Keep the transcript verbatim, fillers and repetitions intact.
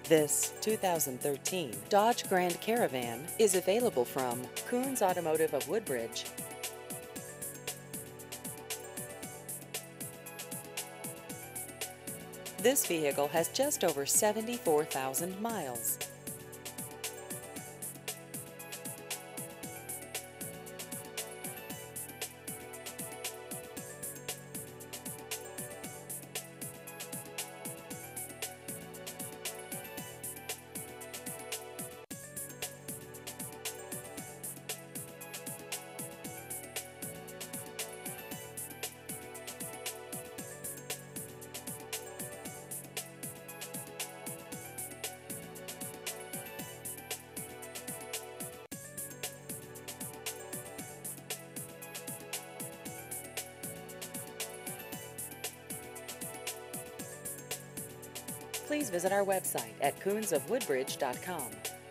This two thousand thirteen Dodge Grand Caravan is available from Coons Automotive of Woodbridge. This vehicle has just over seventy-four thousand miles. Please visit our website at coons of woodbridge dot com.